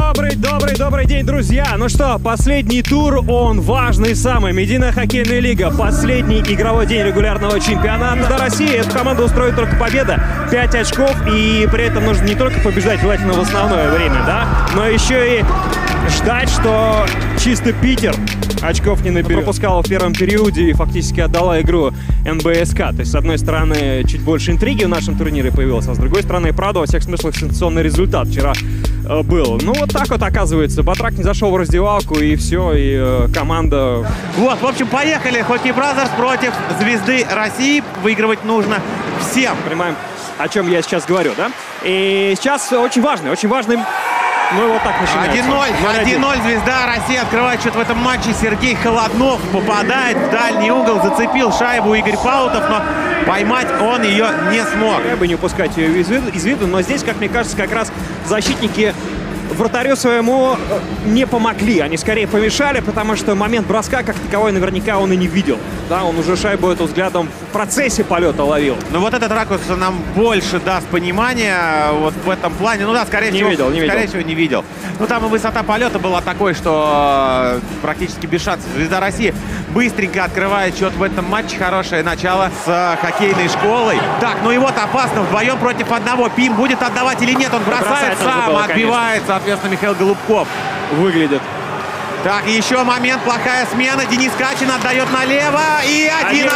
Добрый день, друзья! Ну что, последний тур, он важный самый. Медийная хоккейная лига, последний игровой день регулярного чемпионата. До России эту команду устроит только победа, 5 очков, и при этом нужно не только побеждать желательно в основное время, да, но еще и ждать, что чисто Питер очков не наберет. Пропускала в первом периоде и фактически отдала игру НБСК. То есть, с одной стороны, чуть больше интриги в нашем турнире появилось, а с другой стороны, правда, во всех смыслах сенсационный результат вчера был. Ну, вот так вот, оказывается. Батрак не зашел в раздевалку, и все, и команда... Вот, в общем, поехали. Хоккей Бразерс против Звезды России. Выигрывать нужно всем. Понимаем, о чем я сейчас говорю, да? И сейчас очень важный... Ну и вот так начинается. 1-0 Звезда России открывает счет в этом матче. Сергей Холоднов попадает в дальний угол, зацепил шайбу Игорь Паутов, но поймать он ее не смог. Я бы не упускать ее из виду, но здесь, как мне кажется, как раз защитники вратарю своему не помогли. Они скорее помешали, потому что момент броска, как таковой, наверняка он и не видел. Да, он уже шайбу эту взглядом в процессе полета ловил. Но вот этот ракурс нам больше даст понимания вот в этом плане. Ну да, скорее всего, не видел. Ну там и высота полета была такой, что практически без шансов. Звезда России быстренько открывает счет в этом матче. Хорошее начало с хоккейной школой. Так, ну и вот опасно. Вдвоем против одного. Пим будет отдавать или нет? Он бросает сам, отбивает, соответственно, Михаил Голубков. Выглядит. Так, еще момент, плохая смена. Денис Качин отдает налево. И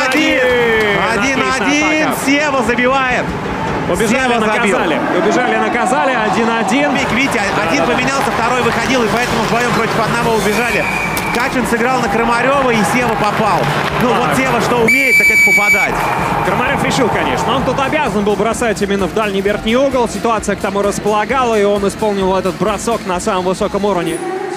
1-1. Сева забивает. Убежали, наказали. 1-1. Видите, один поменялся, второй выходил, и поэтому вдвоем против одного убежали. Качин сыграл на Крамарева, и Сева попал. Ну вот Сева что умеет, так это попадать. Крамарев решил, конечно. Он тут обязан был бросать именно в дальний верхний угол. Ситуация к тому располагала, и он исполнил этот бросок на самом высоком уровне.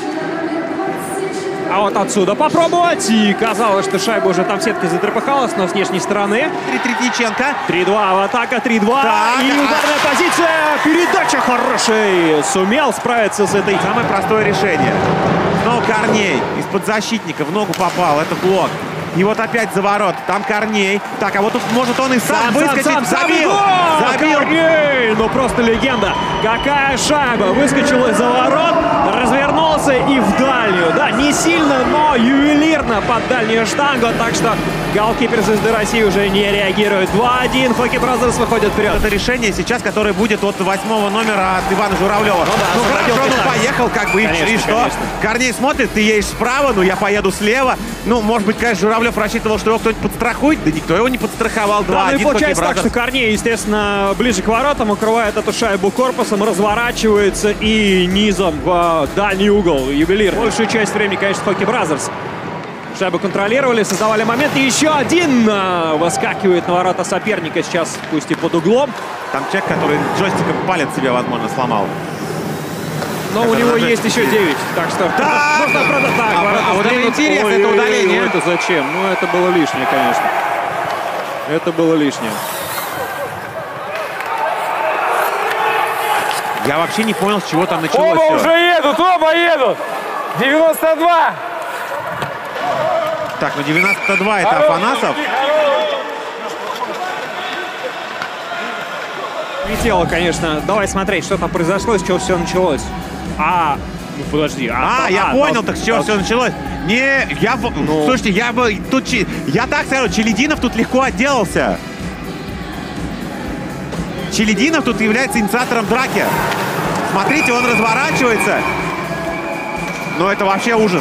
А вот отсюда попробовать. И казалось, что шайба уже там в сетке затрепыхалась, но с внешней стороны. Третьяченко. 3-2, атака 3-2. И ударная позиция. Передача хорошая. Сумел справиться с этой. Самое простое решение. Но Корней из-под защитника в ногу попал. Это блок. И вот опять за ворот. Там Корней. Так, а вот тут может он и сам выскочить. Забил! Корней! Ну просто легенда. Какая шайба. Выскочил из-за ворот, развернулся и в дальнюю. Да, не сильно, но ювелирно под дальнюю штангу. Так что голкипер Звезды России уже не реагирует. 2-1. Хоккей Бразерс выходит вперед. Это решение сейчас, которое будет от 8-го номера от Ивана Журавлева. Ну хорошо, он поехал, как бы, конечно, и что? Конечно. Корней смотрит, ты едешь справа, ну я поеду слева. Ну, может быть, конечно, Журавлев рассчитывал, что его кто-нибудь подстрахует. Да никто его не подстраховал. 2-1. Да, ну и получается так, что Корней, естественно, ближе к воротам, укрывает эту шайбу корпусом, разворачивается и низом в дальний угол. Ювелир. Большую часть времени, конечно, Хоккей Бразерс шайбу контролировали, создавали момент. И еще один выскакивает на ворота соперника сейчас, пусть и под углом. Там человек, который джойстиком палец себе, возможно, сломал. Но у него есть еще 9, так что... Да! А вот это интересно, это удаление. Это зачем? Ну, это было лишнее, конечно. Это было лишнее. Я вообще не понял, с чего там началось. Оба уже едут, 92! Так, ну 92 это Афанасов. Летело, конечно. Давай смотреть, что там произошло, с чего все началось. Ну подожди. Я понял, так с чего все началось. Слушайте, я так скажу, Челединов тут легко отделался. Челединов тут является инициатором драки. Смотрите, он разворачивается. Но это вообще ужас.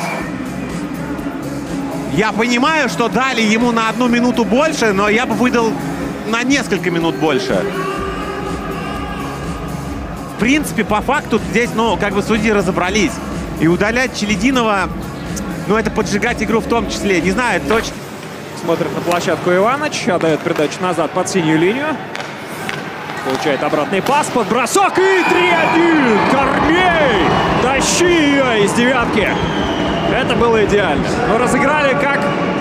Я понимаю, что дали ему на 1 минуту больше, но я бы выдал на несколько минут больше. В принципе, по факту здесь, как бы судьи разобрались. И удалять Челединова, это поджигать игру в том числе. Не знаю, точно. Смотрит на площадку Иваныч, отдает передачу назад под синюю линию. Получает обратный пас, под бросок и 3-1. Корней! Тащи ее из девятки. Это было идеально. Но разыграли как...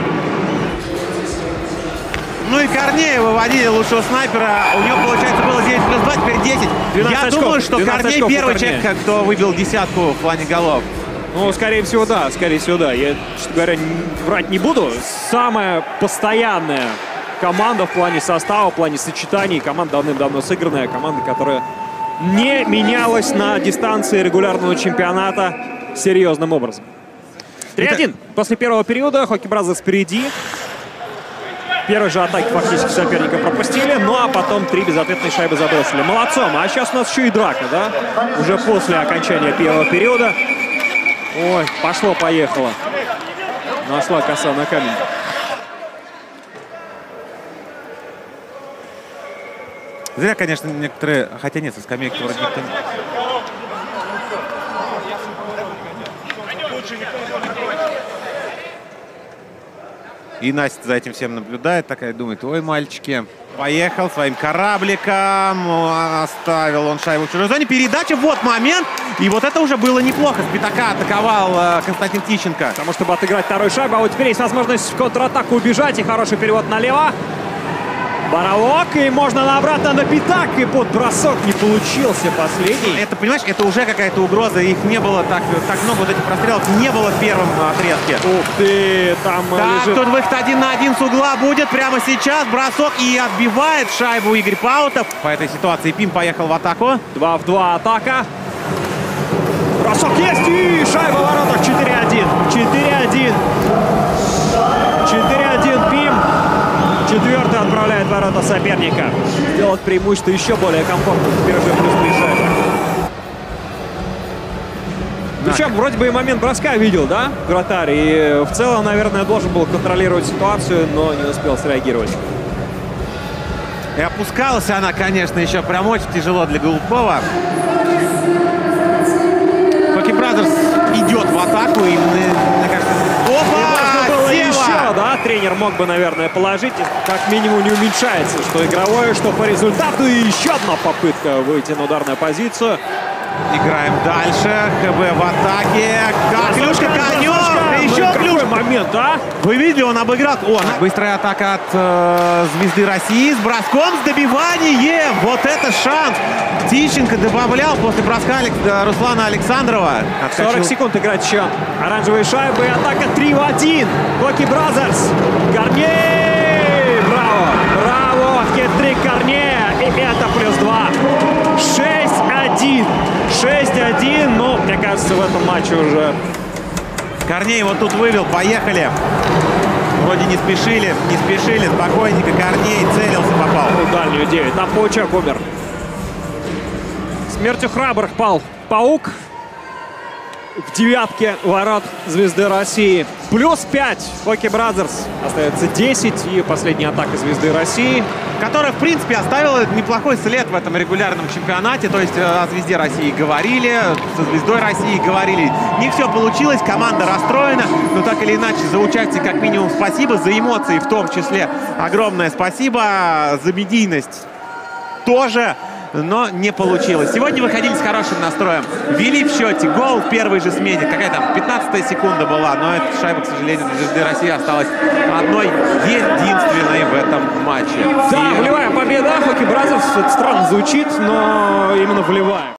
Ну и Корнея выводили лучшего снайпера. У него, получается, было 9+2, теперь 10. Я думаю, что Корней первый человек, кто выбил десятку в плане голов. Ну, скорее всего, да. Я, честно говоря, врать не буду. Самая постоянная команда в плане состава, в плане сочетаний. Команда давным-давно сыгранная. Команда, которая не менялось на дистанции регулярного чемпионата серьезным образом. 3-1. После первого периода Hockey Brothers впереди. Первые же атаки фактически соперника пропустили, ну а потом 3 безответные шайбы забросили. Молодцом. А сейчас у нас еще и драка, да? Уже после окончания первого периода. Ой, пошло-поехало. Нашла коса на камень. Зря, конечно, некоторые... Хотя нет, со скамейки вроде никто не... И Настя за этим всем наблюдает, такая думает: ой, мальчики. Поехал своим корабликом, оставил он шайбу в чужой зоне. Передача, вот момент. И вот это уже было неплохо. С пятака атаковал Константин Тищенко. Потому чтобы отыграть вторую шайбу. А вот теперь есть возможность в контратаку убежать. И хороший перевод налево. Боровок, и можно обратно на пятак, и под бросок не получился последний. Это, понимаешь, это уже какая-то угроза, их не было так много, вот этих прострелов не было в первом отрезке. Ух ты, там так, лежит... тут выход 1 на 1 с угла будет прямо сейчас, бросок, и отбивает шайбу Игорь Паутов. По этой ситуации Пим поехал в атаку. 2 в 2 атака. Бросок есть, и шайба в воротах. 4-1. 4-1. 4-1 Пим. Четвертый отправляет в ворота соперника. Сделать преимущество еще более комфортно. Теперь уже плюс 3 шайбы. Причем вроде бы и момент броска видел, да, вратарь? И в целом, наверное, должен был контролировать ситуацию, но не успел среагировать. И опускалась она, конечно, еще прям очень тяжело для Голубкова. Hockey Brothers идет в атаку. И, мне кажется... Опа! Еще, да? Тренер мог бы, наверное, положить. Как минимум не уменьшается, что игровое, что по результату. И еще одна попытка выйти на ударную позицию. Играем дальше. ХБ в атаке. Клюшка, Конев! Еще клюшка! Момент, да? Вы видели, он обыграл. О, быстрая атака от Звезды России с броском, с добиванием. Вот это шанс. Тищенко добавлял после броска Руслана Александрова. 40 секунд играть еще. Оранжевые шайбы. Атака 3 в 1. Hockey Brothers. Корней! Браво! Браво! Хет-трик Корнея. И это плюс 2. 6-1. 6-1. Но, мне кажется, в этом матче уже... Корней вот тут вывел. Поехали. Вроде не спешили. Спокойненько. Корней целился, попал. В дальнюю 9. Там Паучок умер. Смертью храбрых пал Паук. В девятке ворот Звезды России. Плюс 5. Hockey Brothers. Остается 10. И последняя атака Звезды России. Которая, в принципе, оставила неплохой след в этом регулярном чемпионате. То есть о Звезде России говорили, со Звездой России говорили. Не все получилось, команда расстроена. Но так или иначе, за участие как минимум спасибо. За эмоции в том числе огромное спасибо. За медийность тоже. Но не получилось. Сегодня выходили с хорошим настроем. Вели в счете. Гол в первой же смене. Какая там 15-я секунда была. Но эта шайба, к сожалению, для Звезды России осталась одной единственной в этом матче. Да, волевая победа. Hockey Brothers. Это странно звучит, но именно волевая.